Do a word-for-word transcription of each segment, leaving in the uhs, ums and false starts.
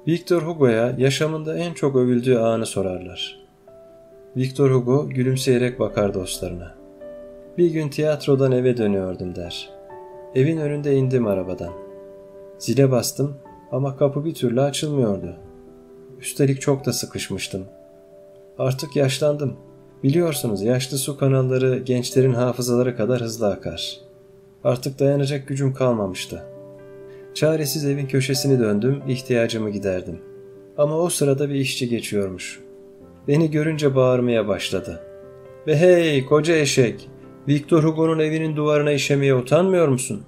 Victor Hugo'ya yaşamında en çok övüldüğü anı sorarlar. Victor Hugo gülümseyerek bakar dostlarına. Bir gün tiyatrodan eve dönüyordum der. Evin önünde indim arabadan. Zile bastım ama kapı bir türlü açılmıyordu. Üstelik çok da sıkışmıştım. Artık yaşlandım. Biliyorsunuz yaşlı su kanalları gençlerin hafızaları kadar hızlı akar. Artık dayanacak gücüm kalmamıştı. Çaresiz evin köşesini döndüm, ihtiyacımı giderdim. Ama o sırada bir işçi geçiyormuş. Beni görünce bağırmaya başladı. Ve hey koca eşek, Victor Hugo'nun evinin duvarına işemeye utanmıyor musun?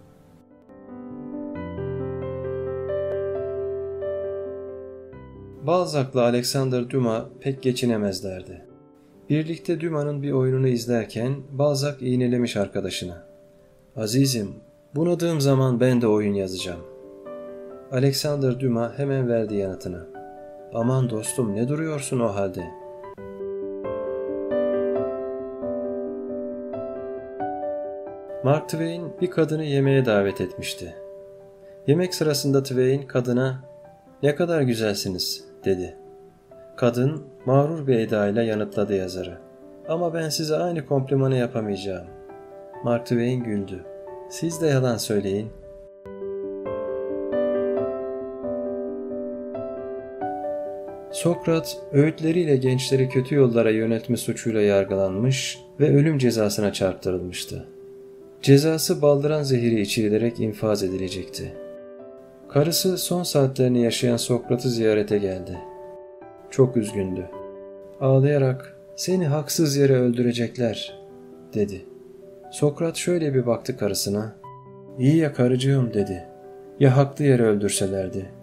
Balzac'la Alexander Dumas pek geçinemezlerdi. Birlikte Dumas'ın bir oyununu izlerken Balzac iğnelemiş arkadaşına. Azizim, bunadığım zaman ben de oyun yazacağım. Alexander Dumas hemen verdi yanıtını. Aman dostum ne duruyorsun o halde? Mark Twain bir kadını yemeğe davet etmişti. Yemek sırasında Twain kadına "Ne kadar güzelsiniz," dedi. Kadın mağrur bir edayla yanıtladı yazarı. "Ama ben size aynı komplimanı yapamayacağım." Mark Twain güldü. "Siz de yalan söyleyin." Sokrat, öğütleriyle gençleri kötü yollara yöneltme suçuyla yargılanmış ve ölüm cezasına çarptırılmıştı. Cezası baldıran zehiri içirilerek infaz edilecekti. Karısı son saatlerini yaşayan Sokrat'ı ziyarete geldi. Çok üzgündü. Ağlayarak, "Seni haksız yere öldürecekler," dedi. Sokrat şöyle bir baktı karısına. "İyi ya karıcığım," dedi. "Ya haklı yere öldürselerdi?